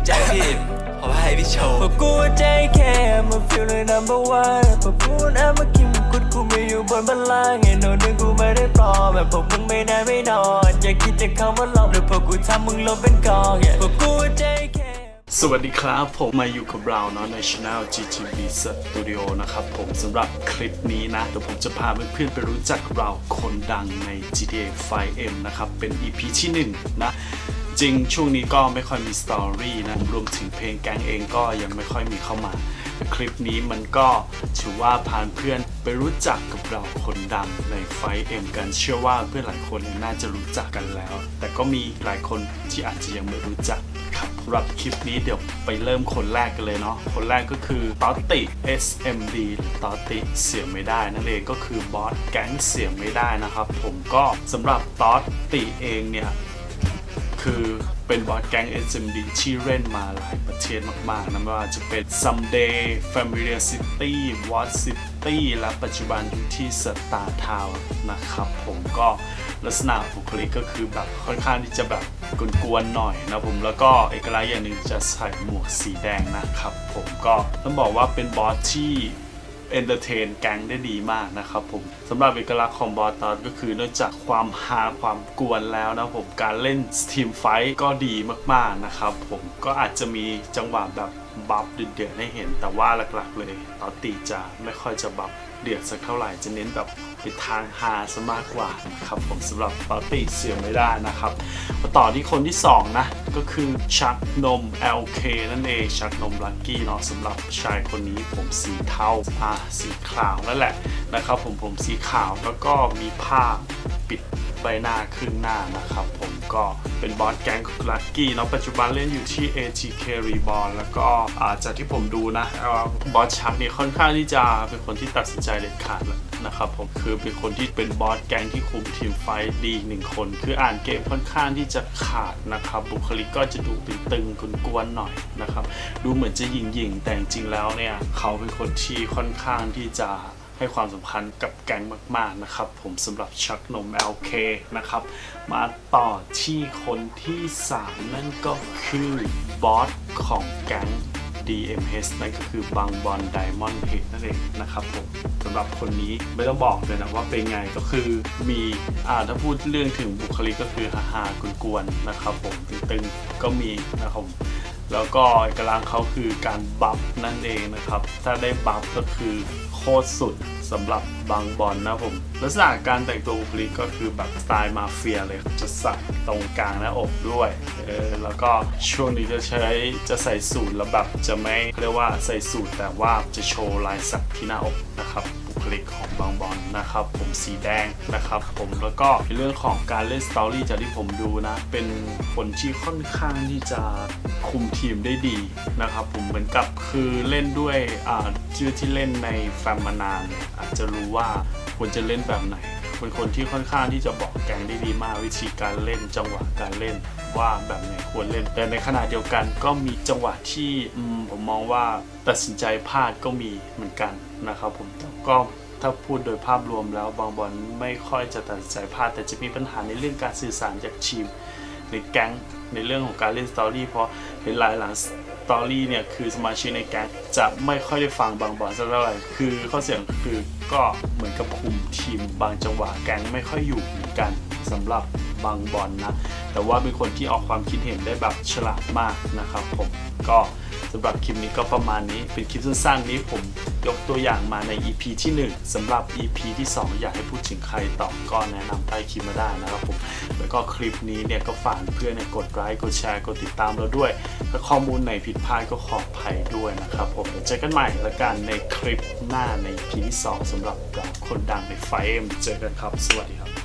ใจพี่ขอให้พี่โชว์เพราะกูใจแค่มาฟีลเลย number one เพราะกูน่ะมากินกุดกูไม่อยู่บนบัลลังก์ไอ้โน่นนึงกูไม่ได้ปลอมแบบพวกมึงไม่ได้ไม่นอนอย่าคิดจะเข้ามาหลอกหรือพวกกูทำมึงลบเป็นกองเพราะกูใจแค่สวัสดีครับผมมาอยู่กับเราเนาะใน Channel GGB Studio นะครับผมสำหรับคลิปนี้นะเดี๋ยวผมจะพาเพื่อนๆไปรู้จักเราคนดังใน GTA 5M นะครับเป็น EP ที่1นะจริงช่วงนี้ก็ไม่ค่อยมีสตอรี่นะรวมถึงเพลงแก๊งเองก็ยังไม่ค่อยมีเข้ามาคลิปนี้มันก็ถือว่าพาเพื่อนไปรู้จักกับเราคนดังใน 5M กันเชื่อว่าเพื่อนหลายคนน่าจะรู้จักกันแล้วแต่ก็มีหลายคนที่อาจจะยังไม่รู้จักครับสำหรับคลิปนี้เดี๋ยวไปเริ่มคนแรกกันเลยเนาะคนแรกก็คือตอตติ SMD หรือตอตติเสียไม่ได้นั่นเองก็คือบอสแก๊งเสียไม่ได้นะครับผมก็สำหรับตอตติเองเนี่ยคือเป็นบอสแก๊ง SMD ที่เล่นมาหลายประเทศมากๆนะไม่ว่าจะเป็น Someday Familiar City What City และปัจจุบันอยู่ที่ Star Town นะครับผมก็ลักษณะบุคลิกก็คือแบบค่อนข้างที่จะแบบกวนๆหน่อยนะผมแล้วก็เอกลักษณ์อย่างหนึ่งจะใส่หมวกสีแดงนะครับผมก็ต้องบอกว่าเป็นบอสที่เอนเตอร์เทนแก๊งได้ดีมากนะครับผมสำหรับเอกลักษณ์ของบอสตอสก็คือนอกจากความฮาความกวนแล้วนะผมการเล่นทีมไฟท์ก็ดีมากๆนะครับผมก็อาจจะมีจังหวะแบบบัฟเดือดๆให้เห็นแต่ว่าหลักๆเลยตอตติจะไม่ค่อยจะบัฟเดือดสักเท่าไหร่จะเน้นแบบไปทางฮาซะมากกว่านะครับผมสำหรับตอตติเสียไม่ได้นะครับมาต่อที่คนที่2นะก็คือชักนม LK นั่นเองชักนมลัคกี้เนาะสำหรับชายคนนี้ผมสีเทาสีขาวนั่นแหละนะครับผมสีขาวแล้วก็มีผ้าปิดใบหน้าครึ่งหน้านะครับผมก็เป็นบอสแก๊งลัคกี้เนาะปัจจุบันเล่นอยู่ที่ ATK Reborn แล้วก็จากที่ผมดูนะบอสชักนี่ค่อนข้างที่จะเป็นคนที่ตัดสินใจเด็ดขาดแล้วนะครับผมคือเป็นคนที่เป็นบอสแก๊งที่คุมทีมไฟท์ดี1คนคืออ่านเกมค่อนข้างที่จะขาดนะครับบุคลิกก็จะดูตึงๆกวนๆหน่อยนะครับดูเหมือนจะหยิ่งๆแต่จริงๆแล้วเนี่ยเขาเป็นคนที่ค่อนข้างที่จะให้ความสำคัญกับแก๊งมากๆนะครับผมสำหรับชักนม LK นะครับมาต่อที่คนที่3นั่นก็คือบอสของแก๊ง DMH นั่นก็คือบางบอล Diamond Head นั่นเองนะครับผมสำหรับคนนี้ไม่ต้องบอกเลยนะว่าเป็นไงก็คือมีถ้าพูดเรื่องถึงบุคลิกก็คือฮาๆกวนๆนะครับผมตึงๆก็มีนะครับแล้วก็เอกลักษณ์เขาคือการบัฟนั่นเองนะครับถ้าได้บัฟก็คือโคตรสุดสำหรับบางบอลนะผมลักษณะการแต่งตัวบุคลิกก็คือแบบสไตล์มาเฟียเลยจะใส่ตรงกลางหน้าอกด้วยแล้วก็ช่วงนี้จะใส่สูทแล้วแบบจะไม่เรียกว่าใส่สูทแต่ว่าจะโชว์ลายสักที่หน้าอกนะครับบุคลิกของบางบอลนะครับผมสีแดงนะครับผมแล้วก็ในเรื่องของการเล่นสตอรี่จากที่ผมดูนะเป็นคนที่ค่อนข้างที่จะคุมทีมได้ดีนะครับผมเหมือนกับคือเล่นด้วยชื่อที่เล่นในแฟมมานานอาจจะรู้ว่าควรจะเล่นแบบไหนเป็นคนที่ค่อนข้างที่จะบอกแกงได้ดีมากวิธีการเล่นจังหวะการเล่นว่าแบบไหนควรเล่นแต่ในขณะเดียวกันก็มีจังหวะที่ผมมองว่าตัดสินใจพลาดก็มีเหมือนกันนะครับผมก็ถ้าพูดโดยภาพรวมแล้วบางบอลไม่ค่อยจะตัดสินใจพลาดแต่จะมีปัญหาในเรื่องการสื่อสารจากทีมในแก๊งในเรื่องของการเล่นสตอรี่เพราะเห็นหลายสตอรี่เนี่ยคือสมาชิกในแก๊งจะไม่ค่อยได้ฟังบางบอลสักเท่าไหร่คือข้อเสียคือก็เหมือนกับคุมทีมบางจังหวะแก๊งไม่ค่อยอยู่เหมือนกันสำหรับบางบอลนะแต่ว่าเป็นคนที่ออกความคิดเห็นได้แบบฉลาดมากนะครับผมก็สำหรับคลิปนี้ก็ประมาณนี้เป็นคลิปสั้นๆนี้ผมยกตัวอย่างมาใน EP ที่1สำหรับ EP ที่2อยากให้พูดถึงใครต่อก็แนะนำใต้คลิปมาได้นะครับผมแล้วก็คลิปนี้เนี่ยก็ฝากเพื่อนกดไลค์กดแชร์กดติดตามเราด้วยถ้าข้อมูลไหนผิดพลาดก็ขออภัยด้วยนะครับผมเจอกันใหม่ละกันในคลิปหน้าใน EP ที่2สำหรับคนดังใน 5M เจอกันครับสวัสดีครับ